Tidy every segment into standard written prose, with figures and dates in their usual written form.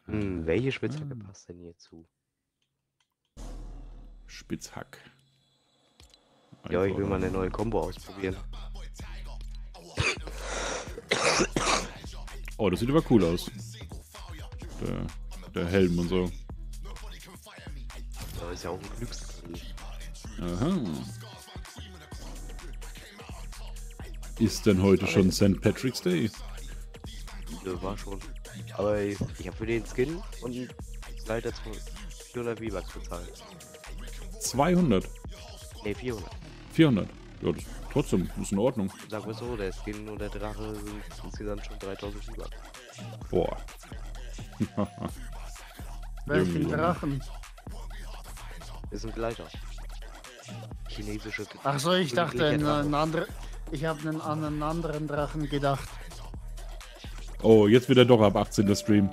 Welche Spitzhacke passt denn hier zu? Spitzhack. Ja, ich will mal eine neue Combo ausprobieren. Oh, das sieht aber cool aus. Der Helm und so. Da ist ja auch ein Glücksgrill. Aha. Ist denn heute schon St. Patrick's Day? Ja, war schon. Aber ich habe für den Skin und leider 400 V-Bucks bezahlt. 200? Ne, 400. 400? Ja, das trotzdem ist in Ordnung. Sag mal so, der Skin und der Drache sind insgesamt schon 3000 V-Bucks. Boah. Welchen Junge. Drachen? Ist ein Gleiter. Chinesische. Ach so, ich dachte Drache. an andere. Ich habe an einen anderen Drachen gedacht. Oh, jetzt wird er doch ab 18 der Stream.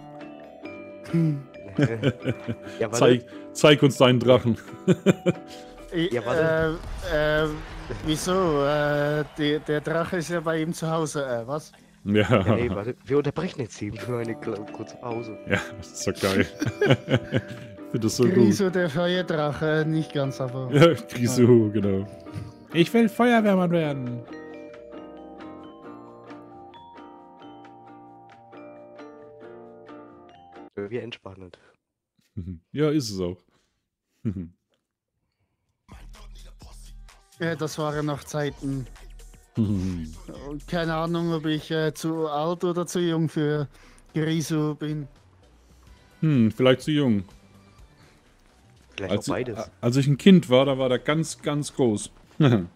Ja, warte. Zeig uns deinen Drachen. Ja, warte. Wieso? Der Drache ist ja bei ihm zu Hause. Was? Ja. Ja, nee, warte. Wir unterbrechen jetzt eben für eine kurze Pause. Ja, das ist doch geil. Ich finde das so gut. Griso, der Feuerdrache, nicht ganz, aber. Ja, Grisu, genau. Ich will Feuerwehrmann werden. Wie entspannend. Ja, ist es auch. Ja, das waren noch Zeiten. Und keine Ahnung, ob ich zu alt oder zu jung für Griso bin. Vielleicht zu jung. Vielleicht auch beides. Als ich ein Kind war, da war der ganz, ganz groß. Hier,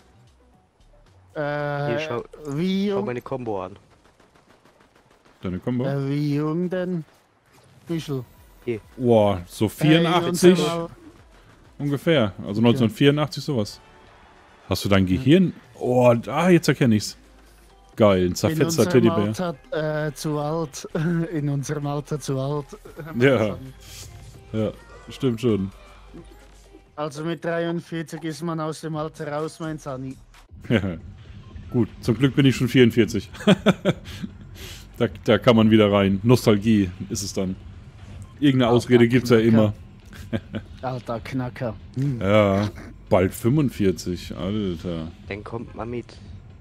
schau Wie jung? meine Combo an. Deine Kombo? Wie jung denn? Büschel. Boah, so 84 ungefähr. Also 1984 sowas. Hast du dein Gehirn? Oh, jetzt erkenne ich's. Geil, ein zerfetzter Teddybär. Zu alt. In unserem Alter zu alt. Ja. Ja, stimmt schon. Also mit 43 ist man aus dem Alter raus, mein Sani. Ja. Gut, zum Glück bin ich schon 44. Da kann man wieder rein. Nostalgie ist es dann. Irgendeine Ausrede gibt's ja immer. Alter Knacker. Ja, bald 45, Alter. Dann kommt mal mit.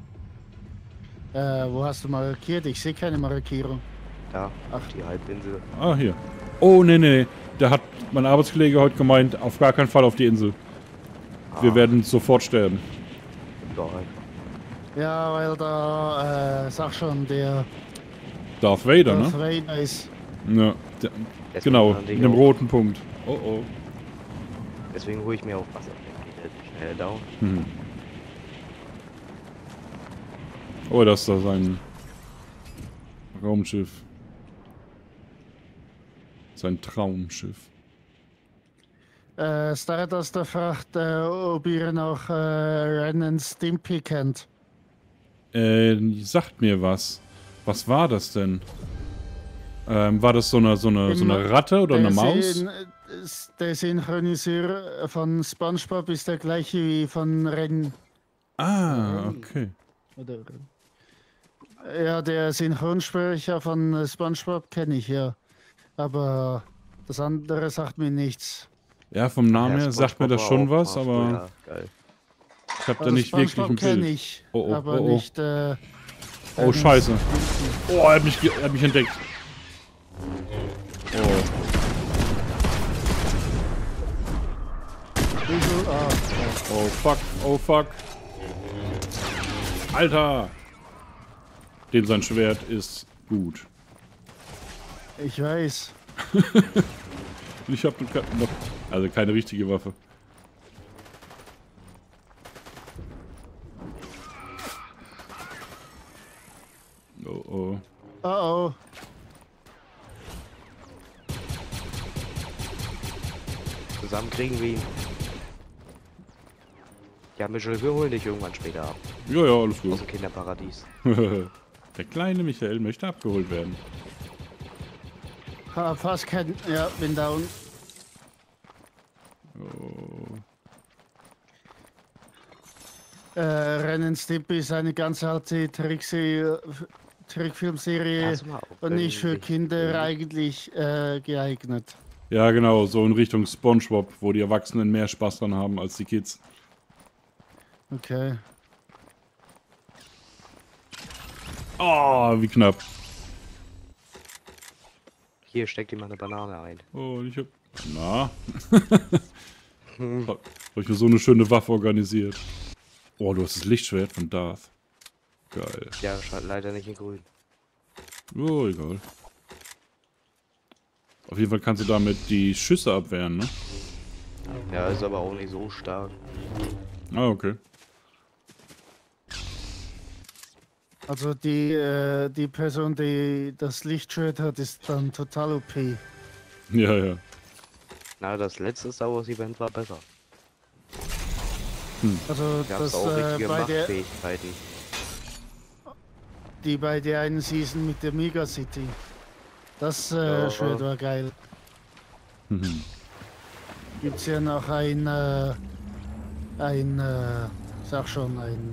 Wo hast du markiert? Ich sehe keine Markierung. Da, auf die Halbinsel. Ah, hier. Oh, nee. Da hat mein Arbeitskollege heute gemeint, auf gar keinen Fall auf die Insel. Wir werden sofort sterben. Egal. Ja, weil da, sag schon, der Darth Vader, Darth ne? Vader ist. Ja, Deswegen genau, fand ich in dem auch- roten Punkt. Oh. Deswegen hole ich mir auch Wasser. Dann geht er schneller down. Oh, das ist da sein Raumschiff. Sein Traumschiff. Stardust der fragt, ob ihr noch Ren and Stimpy kennt. Sagt mir was. Was war das denn? War das so eine Ratte oder eine Maus? Der Synchroniseur von SpongeBob ist der gleiche wie von Ren. Ah, okay. Oder ja, der Synchronsprecher von SpongeBob kenne ich ja. Aber das andere sagt mir nichts. Ja, vom Namen Ja, her sagt mir das schon SpongeBob was, war aber früher geil. ich habe da Also nicht wirklich SpongeBob ein kenne Bild. ich, Oh, aber oh. nicht. Oh, scheiße. Oh, er hat mich entdeckt. Oh. Oh fuck. Alter! Dem sein Schwert ist gut. Ich weiß. Ich habe noch. Also keine richtige Waffe. Oh. Oh. Zusammen kriegen wir ihn. Ja, Michel, wir holen dich irgendwann später ab. Ja, alles Aus gut. dem Kinderparadies. Der kleine Michael möchte abgeholt werden. Fast kein. Ja, bin down. Oh. Ren and Stimpy ist eine ganz alte Trickserie Trickfilmserie Pass mal auf, und wenn nicht für ich- Kinder eigentlich geeignet. Ja, genau, so in Richtung SpongeBob, wo die Erwachsenen mehr Spaß dran haben als die Kids. Okay. Oh, wie knapp. Hier steckt ihm eine Banane ein. Oh, ich hab... Na? Hab ich mir so eine schöne Waffe organisiert. Oh, du hast das Lichtschwert von Darth. Geil. Ja, leider nicht in grün. Oh, egal. Auf jeden Fall kannst du damit die Schüsse abwehren, ne? Ja, ist aber auch nicht so stark. Ah, okay. Also die Person, die das Lichtschwert hat, ist dann total OP. Ja, ja. Na, das letzte Star Wars Event war besser. Also Da gab's das auch richtige bei der Machtfähigkeiten. die bei der einen Season mit der Mega City. Das Ja. Schwert war geil. Mhm. Gibt's ja noch sag schon, ein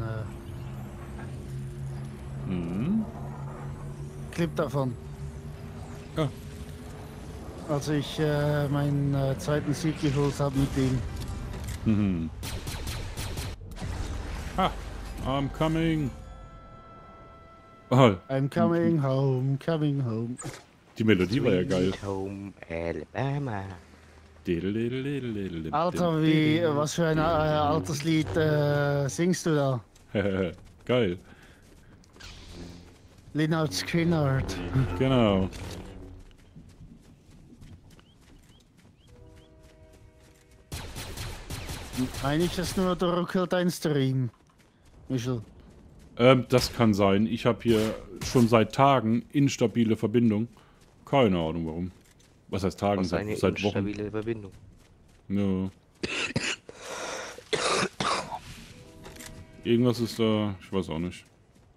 Mhm. Clip davon. Ja. Als ich meinen zweiten Sieg geholt habe mit ihm. Mhm. Ha! I'm coming! Oh, I'm coming home, coming home. die Melodie war ja geil. Sweet Home Alabama. Alter, was für ein altes Lied singst du da? Geil. Lynyrd Skynyrd. Genau. Meine ich, das nur der ruckelt dein Stream, Michel. Das kann sein. Ich habe hier schon seit Tagen instabile Verbindung. Keine Ahnung warum. Was heißt Tagen? Was eine Seit Wochen. instabile Verbindung. Ja. Irgendwas ist da, ich weiß auch nicht.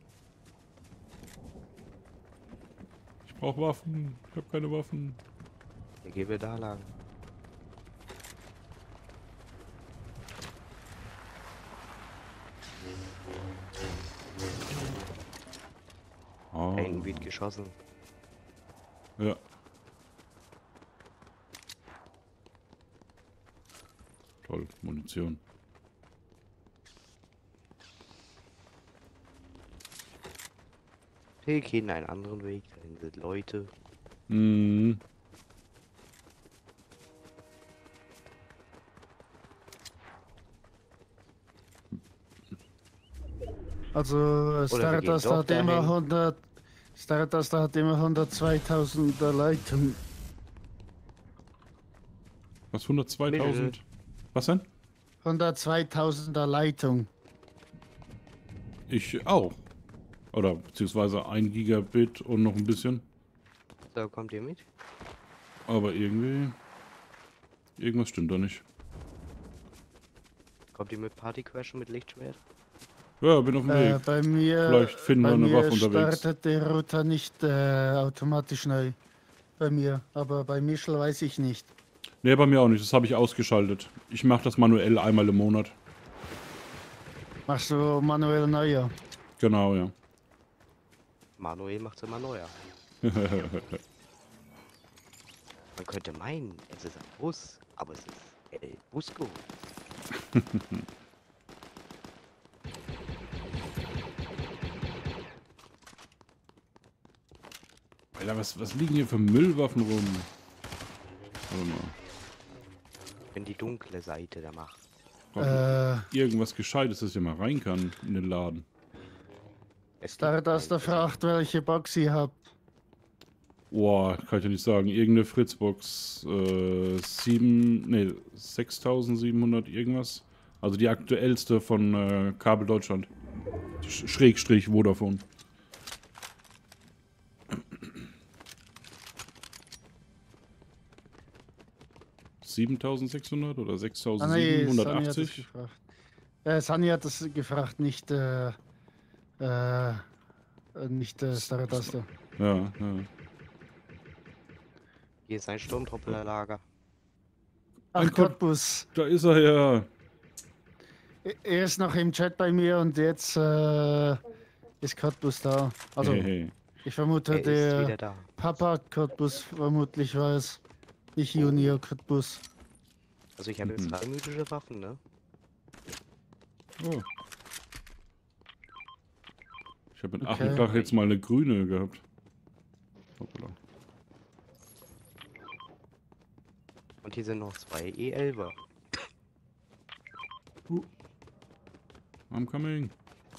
Ich brauche Waffen. Ich habe keine Waffen. Ich gebe da lang. Ah, Ein wird geschossen. ja. Toll, Munition. Wir gehen einen anderen Weg, dahin sind Leute. Mhm. Also Stardust doch hat immer dahin. 100. Stardust hat immer 102.000 Leitung. Was, 102.000? Was denn? 102.000er Leitung. Ich auch. Oder beziehungsweise 1 Gigabit und noch ein bisschen. So, kommt ihr mit? Aber irgendwie... Irgendwas stimmt da nicht. Kommt ihr mit Party Crashen mit Lichtschwert? Ja, bin auf dem Weg. Bei mir, Vielleicht finden wir bei eine mir Waffe unterwegs. startet der Router nicht automatisch neu. Bei mir, aber bei Michel weiß ich nicht. Nee, bei mir auch nicht. Das habe ich ausgeschaltet. Ich mache das manuell einmal im Monat. Machst du manuell neuer? Genau, ja. Manuel macht's immer neuer. Man könnte meinen, es ist ein Bus, aber es ist El Busco. Alter, was liegen hier für Müllwaffen rum? Warte mal. Wenn die dunkle Seite der Macht. Irgendwas Gescheites, dass ich mal rein kann in den Laden. Es gibt Stardust einen- fragt, welche Box ihr habt. Boah, kann ich ja nicht sagen. Irgendeine Fritzbox 6700 irgendwas. Also die aktuellste von Kabel Deutschland. Schrägstrich Vodafone. $7.600 oder Ah, nee, Sunny hat das 6.780? gefragt. Sunny hat das gefragt, nicht Stardust. Ja, ja. Hier ist ein Sturmtrupplerlager. Ach, Ein Gott. Cottbus. Da ist er ja. Er ist noch im Chat bei mir und jetzt ist Cottbus da. Also, Hey. Ich vermute, Er ist wieder der da. Papa Cottbus vermutlich war es. Nicht Junior Cottbus. Also ich habe jetzt 3 mythische Waffen, ne? Oh. Ich habe in Okay. Achenkrach jetzt mal eine grüne gehabt. Hoppala. Und hier sind noch 2 E11er. I'm coming.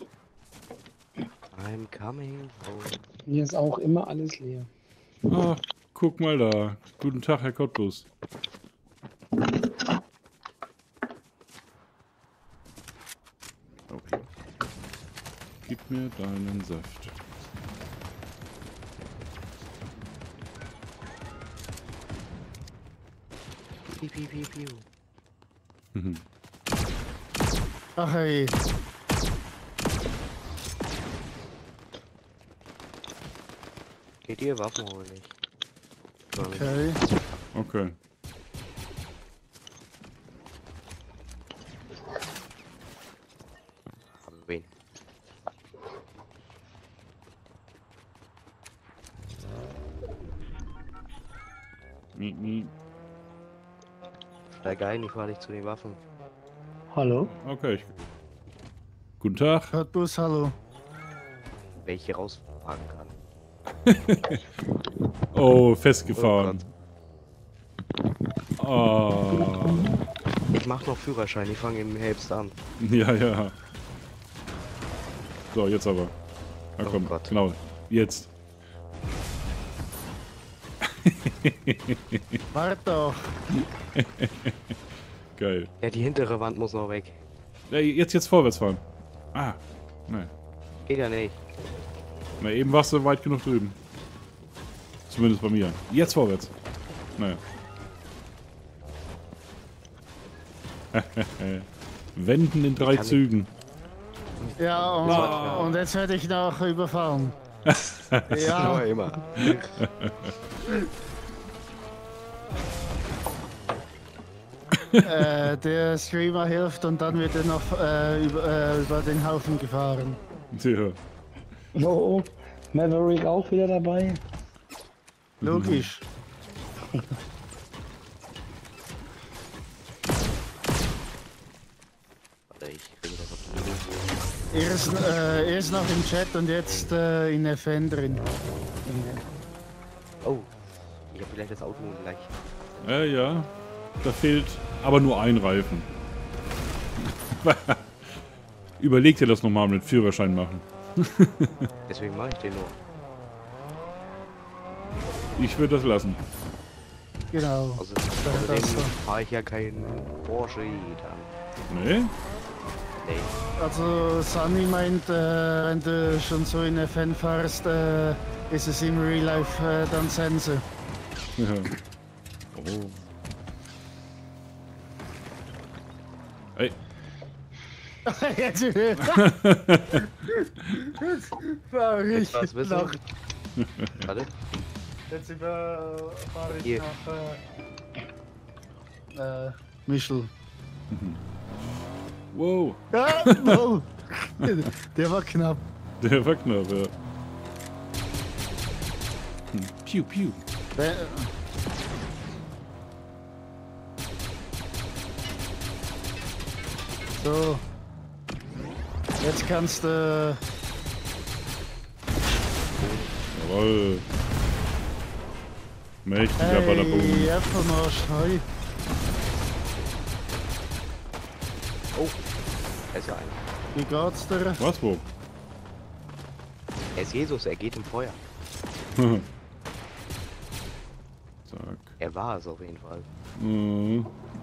I'm coming home. Hier ist auch immer alles leer. Ah, guck mal da. Guten Tag, Herr Cottbus. Okay. Gib mir deinen Saft. Piu, piu, piu, piu. Mhm. Ach hey. Geht ihr Waffen holen nicht? Okay. Okay. Aber wen? Steig ein, ich fahr dich zu den Waffen. Hallo? Okay. Guten Tag. Cottbus, hallo. Welche rausfahren kann. Oh, festgefahren. Oh. Ich mach noch Führerschein, ich fange im Herbst an. Ja, ja. So, jetzt aber. Na Oh komm, Gott. genau. Jetzt. Wart doch. Geil. Ja, die hintere Wand muss noch weg. Ja, jetzt vorwärts fahren. Ah, nein. Geht ja nicht. Na, eben warst du weit genug drüben. Zumindest bei mir. Jetzt vorwärts. Naja. Wenden in 3 kann nicht. Zügen. Ja, und jetzt werde ich noch überfahren. Ja, immer. der Streamer hilft und dann wird er noch über den Haufen gefahren. Ja. Oh, Maverick auch wieder dabei? Logisch. Warte, ich bringe das auf die Linie. Er ist noch im Chat und jetzt in FN drin. Oh, ich habe vielleicht das Auto gleich. Ja. Da fehlt aber nur ein Reifen. Überleg dir das nochmal mit Führerschein machen. Deswegen mache ich den nur. Ich würde das lassen. Genau. Also, das außerdem so. fahre ich ja keinen Porsche dann. Nee? Nee. Also Sunny meint, wenn du schon so in FN fährst, ist es im Real Life dann Sense. Ja. Oh. Ey, Jetzt fahr ich Was wissen? nach, Warte. jetzt fahre ich Hier. nach Michel. wow. Ah, no. Der war knapp. Der war knapp, ja. Piu, piu. So. Jetzt kannst du. Jawoll. Mächtiger Hey, Badaboom. Apfelmarsch, hi. Oh, er ist ja ein. Wie geht's dir? Was, wo? Er ist Jesus, er geht im Feuer. Zack. Er war es auf jeden Fall. Mhm.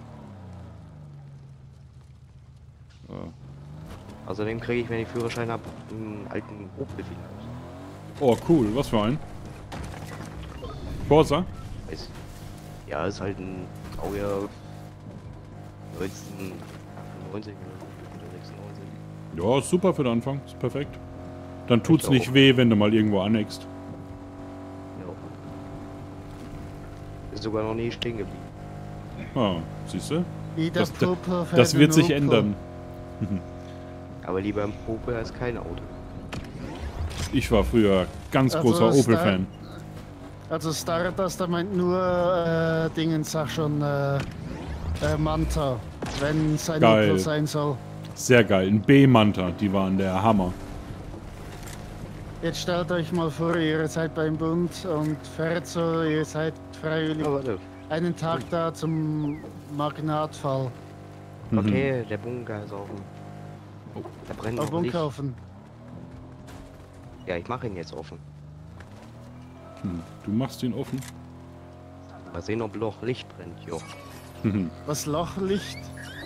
So. Außerdem kriege ich, wenn ich Führerschein habe, einen alten Opel wieder. Oh, cool. Was für ein? Corsa? Ist, ja, ist halt ein Baujahr 1998 oder 96. Ja, ist super für den Anfang. Ist perfekt. Dann tut's Ich nicht auch. weh, wenn du mal irgendwo aneckst. Ja. Ist sogar noch nie stehen geblieben. Ah, siehst du? Jeder Das- Popel fährt Das wird einen sich Opel. ändern. Aber lieber im Opel als kein Auto. Ich war früher ganz Also großer ist Opel-Fan. Also Stardust, der meint nur Dingens, sag schon, Manta, wenn es ein Geil. Opel sein soll. Sehr geil. Ein B-Manta, die waren der Hammer. Jetzt stellt euch mal vor, ihr seid beim Bund und fährt so, ihr seid freiwillig Oh, warte. einen Tag da zum Magnatfall. Okay, der Bunker ist offen. Oh, da brennt Auf noch Licht. kaufen. Ja, ich mache ihn jetzt offen. Du machst ihn offen. Mal sehen, ob Loch Licht brennt, jo. Was Lochlicht?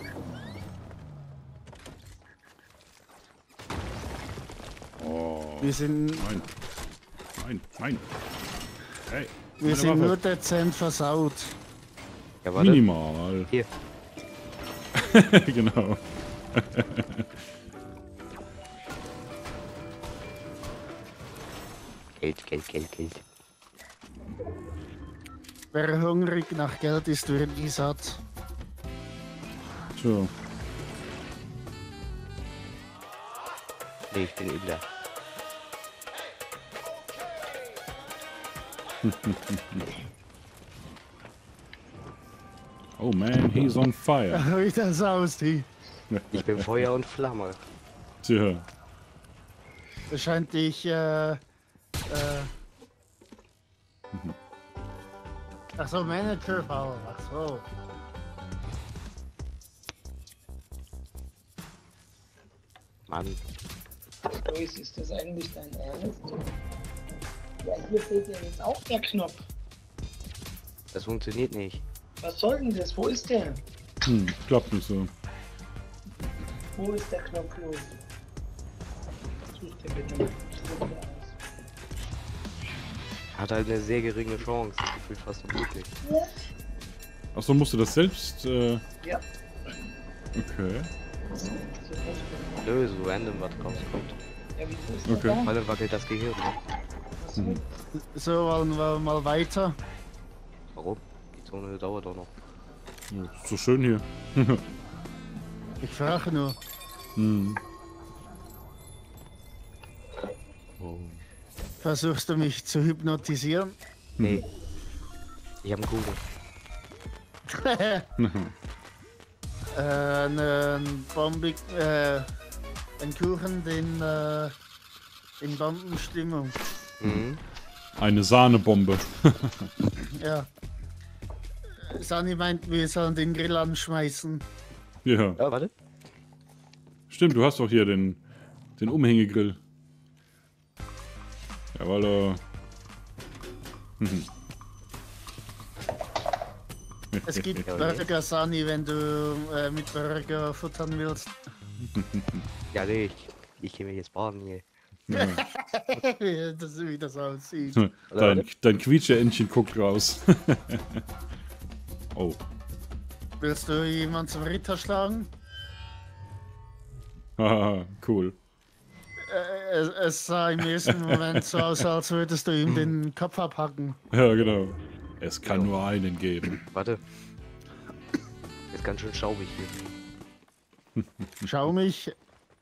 Oh, Wir sind, nein. Nein, nein. Hey, wir meine sind Waffe. nur dezent versaut. Ja, warte. Minimal. Hier. Genau. Geld. Wer hungrig nach Geld ist, wird nie satt. So. Nee, ich bin übler. Oh man, he's on fire. Wie das aussieht. Ich bin Feuer und Flamme. Tja. Das scheint dich, Ach so, Manager-Fall. Ach so. Mann. Luis, ist das eigentlich dein Ernst? Ja, hier fehlt ja jetzt auch der Knopf. Das funktioniert nicht. Was soll denn das? Wo ist der? Klappt nicht so. Wo ist der Knopf, Luis? Such den bitte mal. Such den aus. Hat halt eine sehr geringe Chance. Gefühlt fast unmöglich. Achso, musst du das selbst? Ja. Okay. Nö, so random was rauskommt. Ja, wieso ist Okay. der da? Vor allem wackelt das Gehirn. Ne? Achso. So, wollen wir mal weiter. Warum? Die Zone dauert doch noch. Ja, ist so schön hier. Ich frage nur. Oh. Versuchst du mich zu hypnotisieren? Nee. Ich hab einen Kuchen. Einen Bombig, ein Kuchen, den in Bombenstimmung. Mhm. Eine Sahnebombe. Ja. Sani meint, wir sollen den Grill anschmeißen. Ja. Ja, warte. Stimmt, du hast doch hier den Umhängegrill. Jawoll. Es gibt Ja, Burger, Sani, wenn du mit Burger futtern willst. Ja, nee, ich geh mich jetzt baden hier. Wie das aussieht. Dein Quietsche-Entchen guckt raus. Oh. Willst du jemanden zum Ritter schlagen? Haha, cool. Es sah im ersten Moment so aus, als würdest du ihm den Kopf abhacken. Ja, genau. Es kann nur einen geben. Warte. Ist ganz schön staubig hier. Schau mich.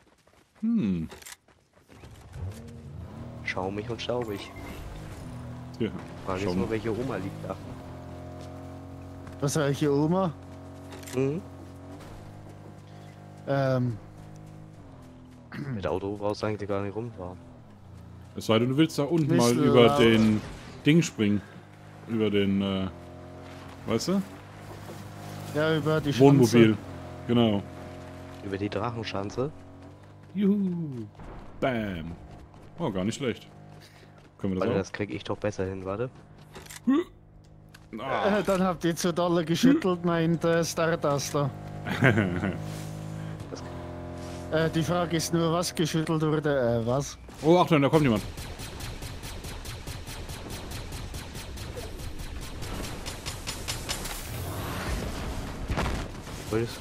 Schaumig und staubig. Ja, Frage schau ist nur, mal. welche Oma liegt da. Was welche Oma? Mhm. Mit Auto brauchst du eigentlich gar nicht rumfahren. Es sei denn, du willst da unten Nicht mal so über laut. den Ding springen. Über den, weißt du? Ja, über die Schanze. Wohnmobil. Genau. Über die Drachenschanze. Juhu. Bam. Oh, gar nicht schlecht. Können wir Warte, das das krieg ich doch besser hin, warte. auch? Ah. Dann habt ihr zu dolle geschüttelt, meint Starduster. Die Frage ist nur, was geschüttelt wurde. Was? Oh, Achtung, da kommt jemand. Wo ist?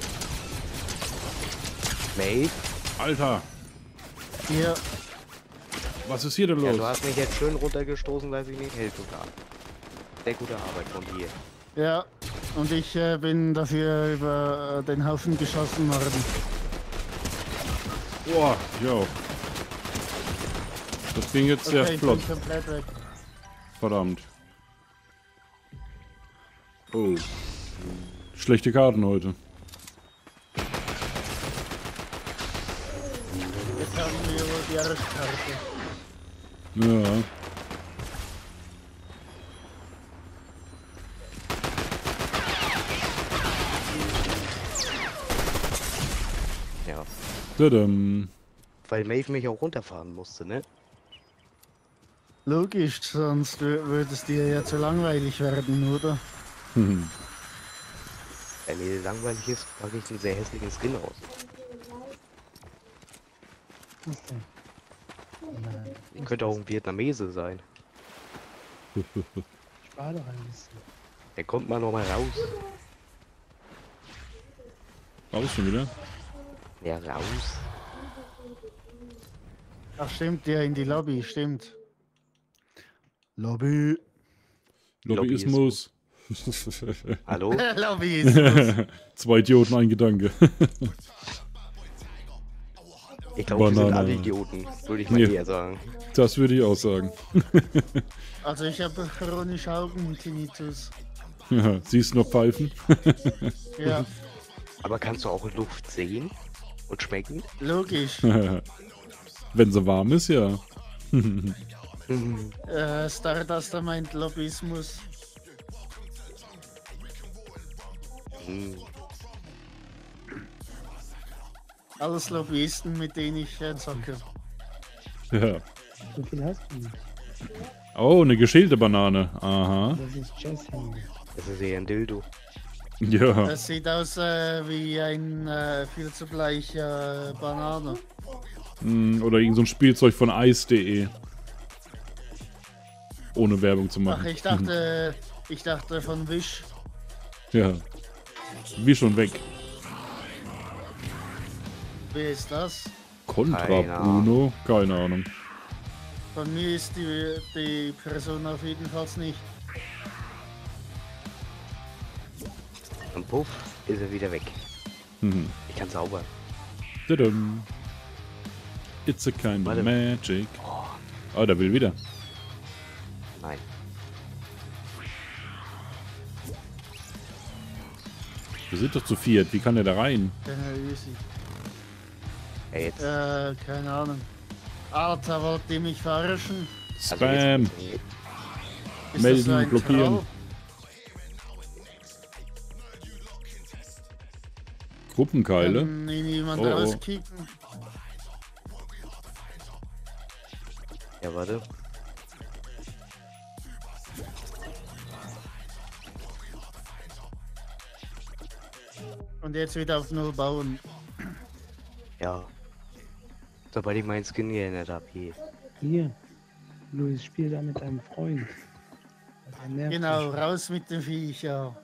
Mate? Alter, Hier, was ist hier denn Ja, los? du hast mich jetzt schön runtergestoßen, weil ich nicht Hilfe gab. Sehr gute Arbeit von dir. ja. Und ich bin dafür über den Haufen geschossen worden. Boah, yo. Das ging jetzt sehr Okay, ich flott. bin komplett weg. Verdammt. Oh. Schlechte Karten heute. Jetzt haben wir wohl die Jahreskarte. Ja. Ja. Tadam. Weil Maeve mich auch runterfahren musste, ne? Logisch, sonst würde es dir ja zu langweilig werden, oder? Hm. Wenn mir langweilig ist, packe ich einen sehr hässlichen Skin aus. Was denn? Nein, Ich könnte auch ein Vietnamese sein. spar doch ein bisschen. Der kommt mal noch mal raus. Raus schon wieder. Ja, raus. Ach stimmt, ja, in die Lobby, stimmt. Lobby. Lobbyismus. Hallo? Lobbyismus. 2 Idioten, ein Gedanke. Ich glaube, wir sind Banane. alle Idioten, würde ich mal Ja. eher sagen. Das würde ich auch sagen. Also ich habe chronisch Augentinnitus. Siehst du noch Pfeifen? Ja, Aber kannst du auch Luft sehen und schmecken? logisch. Wenn sie warm ist, ja. Stardust meint Lobbyismus. Hm. Alles Lobbyisten, mit denen ich zocke. Ja. So viel hast du nicht. Oh, eine geschälte Banane. Aha. Das ist Jazz-Handy. Das ist eher ein Dildo. Ja. Das sieht aus wie ein viel zu bleicher Banane. Oder irgend so ein Spielzeug von ice.de. Ohne Werbung zu Ach, machen. ich dachte von Wish. Ja. Wie schon weg. Wer ist das? Contra Keine Bruno? Keine Ahnung. Von mir ist die Person auf jeden Fall nicht. Und puff, ist er wieder weg. Mhm. Ich kann zaubern. Tadam. It's a kind of Warte. magic. Oh, der will wieder. Nein. Wir sind doch zu viert. Wie kann der da rein? Keine easy. Ja, jetzt. Keine Ahnung. Alter, wollt ihr mich verarschen? Also Spam. jetzt Ist Melden, das so ein blockieren. Troll? Gruppenkeile. Kann ihn jemand Oh, oh. rauskicken? ja, warte. Und jetzt wieder auf Null bauen. Ja. Sobald ich meinen Skin geändert habe, hier. Hier. Luis, spiel da mit deinem Freund. Der nervt Genau, mich. raus mit dem Viech, ja.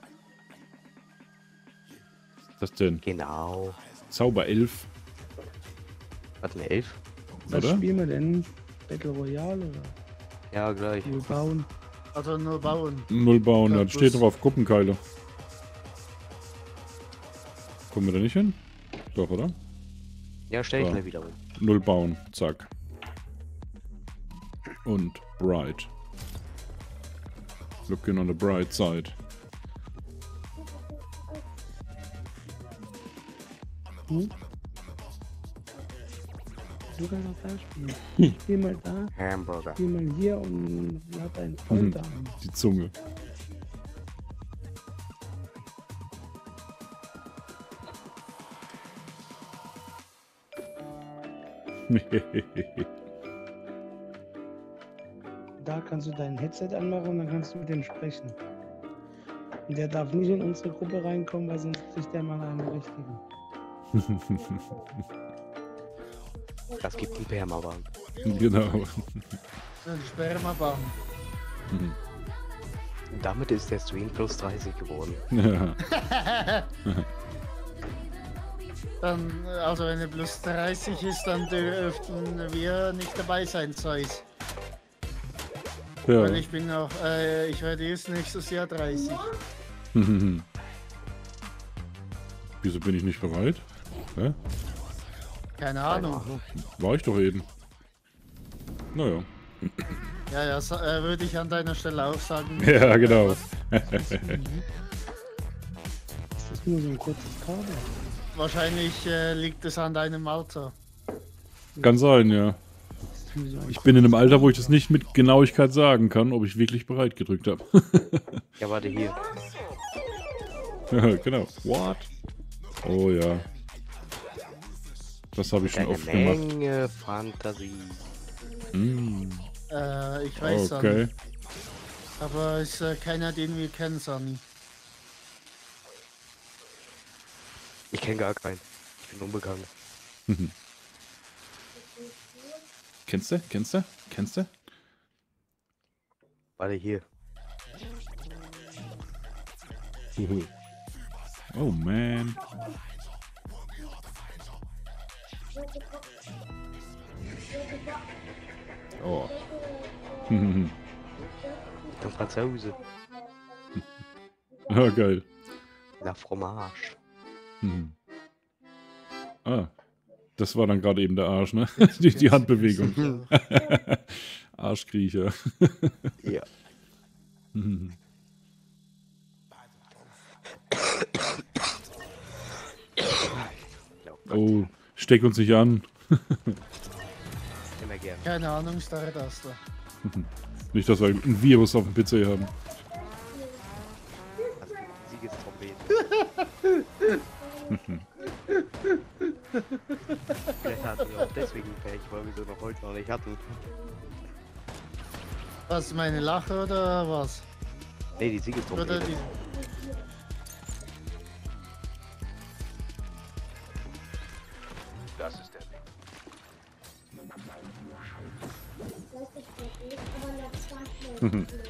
Was ist das denn? Genau. Zauber 11, Warte, eine 11? Was oder? spielen wir denn? Battle Royale oder? Ja, gleich. Wir bauen. Also nur bauen. Null bauen. Ja, Da steht plus. drauf Gruppenkeile. Kommen wir da nicht hin? Doch, oder? Ja, stell ich So. gleich wieder um. Null bauen. Zack. Und bright. Looking on the bright side. Hm? Du kannst auch da spielen. Spiel mal da, Hamburger. spiel mal hier und lad deinen Freund Mhm. da ein. Die Zunge. Da kannst du dein Headset anmachen und dann kannst du mit dem sprechen. Und der darf nicht in unsere Gruppe reinkommen, weil sonst kriegt der mal einen richtigen. Das gibt einen Permaban. Genau. So ein Spermabaum. Und damit ist der Stream plus 30 geworden. Ja. Dann, also wenn er plus 30 ist, dann dürften wir nicht dabei sein, Zeus. Ja. Weil ich bin noch, ich werde erst nächstes Jahr 30. Wieso bin ich nicht bereit? Hä? Keine Ahnung. War ich doch eben. Naja. Ja, ja, würde ich an deiner Stelle auch sagen. Ja, genau. Das ist nur so ein kurzes Kabel. Wahrscheinlich liegt es an deinem Alter. Kann sein, ja. Ich bin in einem Alter, wo ich das nicht mit Genauigkeit sagen kann, ob ich wirklich bereit gedrückt habe. Ja, warte hier. Ja, genau. What? Oh ja. Das habe ich schon Eine oft gemacht. Menge Fantasie. Mm, Ich weiß okay. Sunny. Aber ist keiner, den wir kennen, Sunny. Ich kenne gar keinen. Ich bin unbekannt. Kennst du? Kennst du? Kennst du? Warte hier. Oh man. Oh. Ein Franzose. Ah, geil. La Fromage. Ah. Das war dann gerade eben der Arsch, ne? Die Handbewegung. Arschkriecher. Ja. Oh, steck uns nicht an. Immer gern. Keine Ahnung, Stardust. Nicht, dass wir ein Virus auf dem PC haben. Siegestrompete. Vielleicht hatten wir auch deswegen Pech, weil wir sie noch heute noch nicht hatten. Was, meine Lache oder was? Nee, die Oder Siegestrompete. die... Das ist der Weg.